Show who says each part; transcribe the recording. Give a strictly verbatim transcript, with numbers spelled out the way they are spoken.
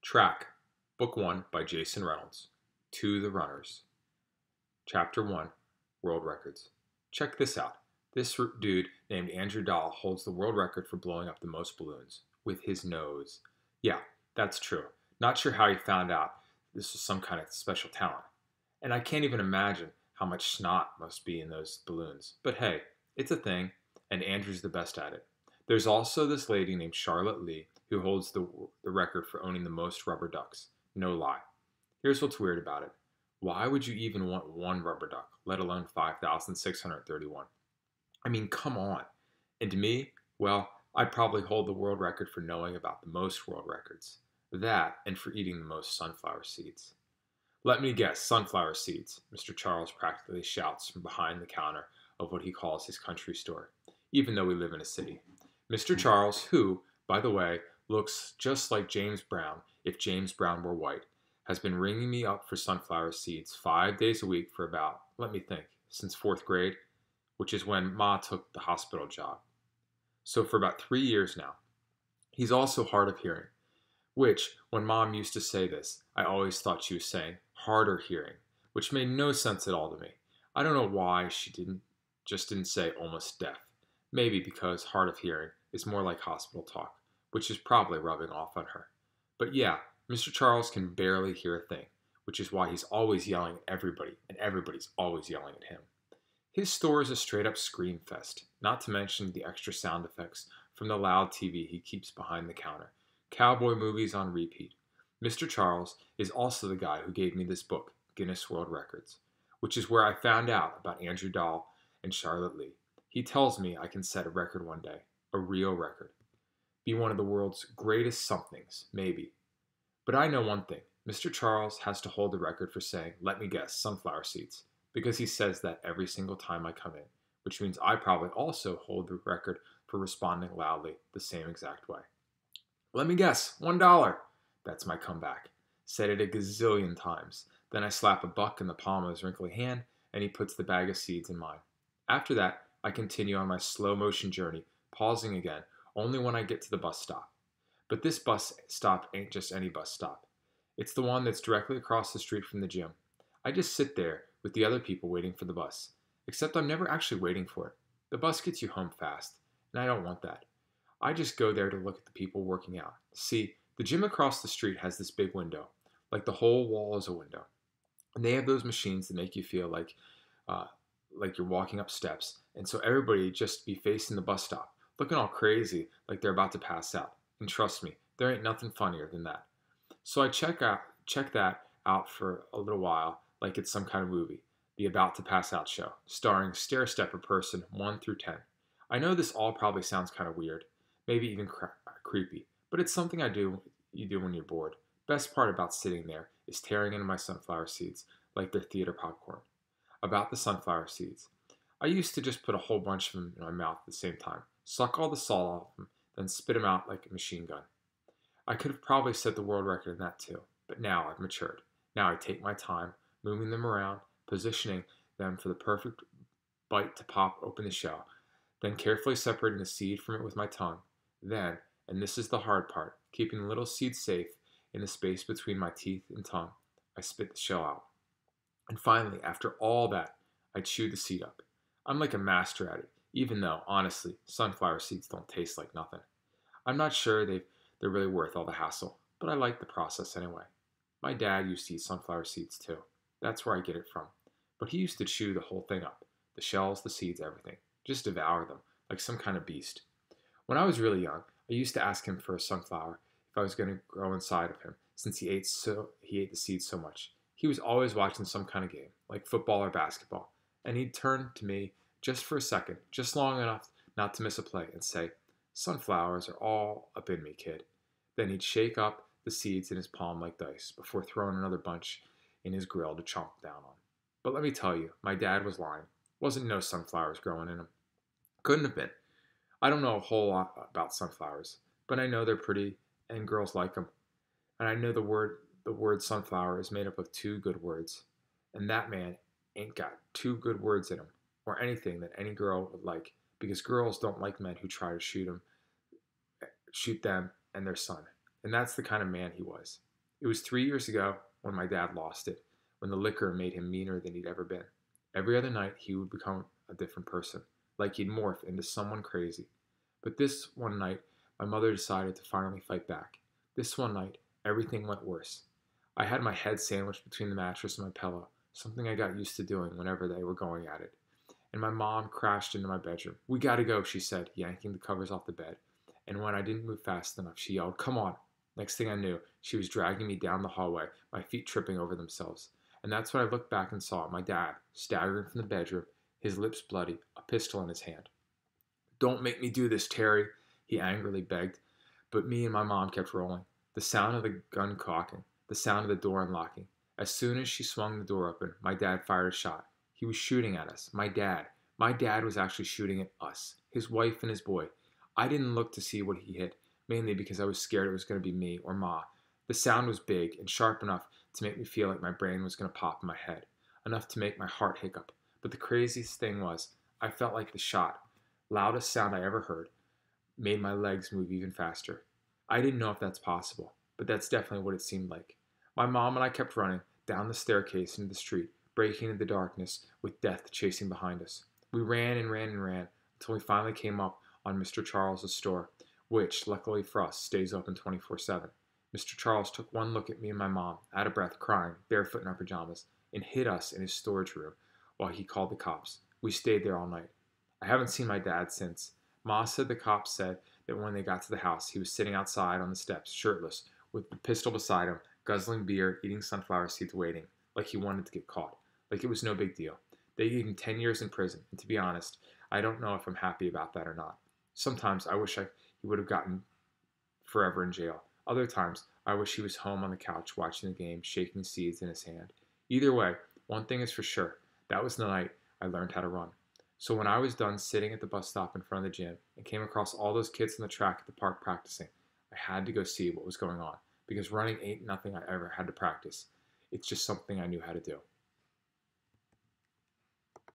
Speaker 1: Track, Book one by Jason Reynolds. To the Runners. Chapter one, World Records. Check this out. This dude named Andrew Dahl holds the world record for blowing up the most balloons with his nose. Yeah, that's true. Not sure how he found out this was some kind of special talent. And I can't even imagine how much snot must be in those balloons. But hey, it's a thing, and Andrew's the best at it. There's also this lady named Charlotte Lee who holds the, the record for owning the most rubber ducks. No lie. Here's what's weird about it. Why would you even want one rubber duck, let alone five thousand six hundred thirty-one? I mean, come on. And to me, well, I'd probably hold the world record for knowing about the most world records. That, and for eating the most sunflower seeds. Let me guess, sunflower seeds, Mister Charles practically shouts from behind the counter of what he calls his country store, even though we live in a city. Mister Charles, who, by the way, looks just like James Brown if James Brown were white, has been ringing me up for sunflower seeds five days a week for about, let me think, since fourth grade, which is when Ma took the hospital job. So for about three years now. He's also hard of hearing, which, when Mom used to say this, I always thought she was saying harder hearing, which made no sense at all to me. I don't know why she didn't just didn't say almost deaf. Maybe because hard of hearing is more like hospital talk, which is probably rubbing off on her. But yeah, Mister Charles can barely hear a thing, which is why he's always yelling at everybody, and everybody's always yelling at him. His store is a straight-up scream fest, not to mention the extra sound effects from the loud T V he keeps behind the counter. Cowboy movies on repeat. Mister Charles is also the guy who gave me this book, Guinness World Records, which is where I found out about Andrew Dahl and Charlotte Lee. He tells me I can set a record one day, a real record. Be one of the world's greatest somethings, maybe. But I know one thing. Mister Charles has to hold the record for saying, let me guess, sunflower seeds, because he says that every single time I come in, which means I probably also hold the record for responding loudly the same exact way. Let me guess, one dollar. That's my comeback. Said it a gazillion times. Then I slap a buck in the palm of his wrinkly hand, and he puts the bag of seeds in mine. After that, I continue on my slow motion journey, pausing again only when I get to the bus stop. But this bus stop ain't just any bus stop. It's the one that's directly across the street from the gym. I just sit there with the other people waiting for the bus, except I'm never actually waiting for it. The bus gets you home fast, and I don't want that. I just go there to look at the people working out. See, the gym across the street has this big window, like the whole wall is a window. And they have those machines that make you feel like uh, like you're walking up steps, and so everybody just be facing the bus stop, looking all crazy like they're about to pass out. And trust me, there ain't nothing funnier than that. So I check out check that out for a little while, like it's some kind of movie, the About to Pass Out show, starring Stair Stepper person one through ten. I know this all probably sounds kind of weird, maybe even cre- creepy, but it's something I do you do when you're bored. Best part about sitting there is tearing into my sunflower seeds like they're theater popcorn. About the sunflower seeds. I used to just put a whole bunch of them in my mouth at the same time, suck all the salt off them, then spit them out like a machine gun. I could have probably set the world record in that too, but now I've matured. Now I take my time, moving them around, positioning them for the perfect bite to pop open the shell, then carefully separating the seed from it with my tongue. Then, and this is the hard part, keeping the little seed safe in the space between my teeth and tongue, I spit the shell out. And finally, after all that, I chew the seed up. I'm like a master at it, even though, honestly, sunflower seeds don't taste like nothing. I'm not sure they they're really worth all the hassle, but I like the process anyway. My dad used to eat sunflower seeds too. That's where I get it from. But he used to chew the whole thing up. The shells, the seeds, everything. Just devour them, like some kind of beast. When I was really young, I used to ask him for a sunflower if I was going to grow inside of him, since he ate so he ate the seeds so much. He was always watching some kind of game, like football or basketball, and he'd turn to me just for a second, just long enough not to miss a play, and say, sunflowers are all up in me, kid. Then he'd shake up the seeds in his palm like dice before throwing another bunch in his grill to chomp down on. But let me tell you, my dad was lying. Wasn't no sunflowers growing in him. Couldn't have been. I don't know a whole lot about sunflowers, but I know they're pretty and girls like them. And I know the word the word sunflower is made up of two good words. And that man ain't got two good words in him, or anything that any girl would like, because girls don't like men who try to shoot him, shoot them and their son. And that's the kind of man he was. It was three years ago when my dad lost it, when the liquor made him meaner than he'd ever been. Every other night, he would become a different person, like he'd morph into someone crazy. But this one night, my mother decided to finally fight back. This one night, everything went worse. I had my head sandwiched between the mattress and my pillow, something I got used to doing whenever they were going at it. And my mom crashed into my bedroom. "We gotta go," she said, yanking the covers off the bed. And when I didn't move fast enough, she yelled, "Come on." Next thing I knew, she was dragging me down the hallway, my feet tripping over themselves. And that's when I looked back and saw my dad, staggering from the bedroom, his lips bloody, a pistol in his hand. "Don't make me do this, Terry," he angrily begged. But me and my mom kept rolling. The sound of the gun cocking, the sound of the door unlocking. As soon as she swung the door open, my dad fired a shot. He was shooting at us. My dad. My dad was actually shooting at us, his wife and his boy. I didn't look to see what he hit, mainly because I was scared it was going to be me or Ma. The sound was big and sharp enough to make me feel like my brain was going to pop in my head, enough to make my heart hiccup. But the craziest thing was, I felt like the shot, loudest sound I ever heard, made my legs move even faster. I didn't know if that's possible, but that's definitely what it seemed like. My mom and I kept running down the staircase into the street, breaking into the darkness with death chasing behind us. We ran and ran and ran until we finally came up on Mister Charles's store, which, luckily for us, stays open twenty-four seven. Mister Charles took one look at me and my mom, out of breath, crying, barefoot in our pajamas, and hid us in his storage room while he called the cops. We stayed there all night. I haven't seen my dad since. Ma said the cops said that when they got to the house, he was sitting outside on the steps, shirtless, with the pistol beside him, guzzling beer, eating sunflower seeds, waiting, like he wanted to get caught, like it was no big deal. They gave him ten years in prison, and to be honest, I don't know if I'm happy about that or not. Sometimes I wish I, he would have gotten forever in jail. Other times, I wish he was home on the couch watching the game, shaking seeds in his hand. Either way, one thing is for sure, that was the night I learned how to run. So when I was done sitting at the bus stop in front of the gym and came across all those kids in the track at the park practicing, I had to go see what was going on, because running ain't nothing I ever had to practice. It's just something I knew how to do.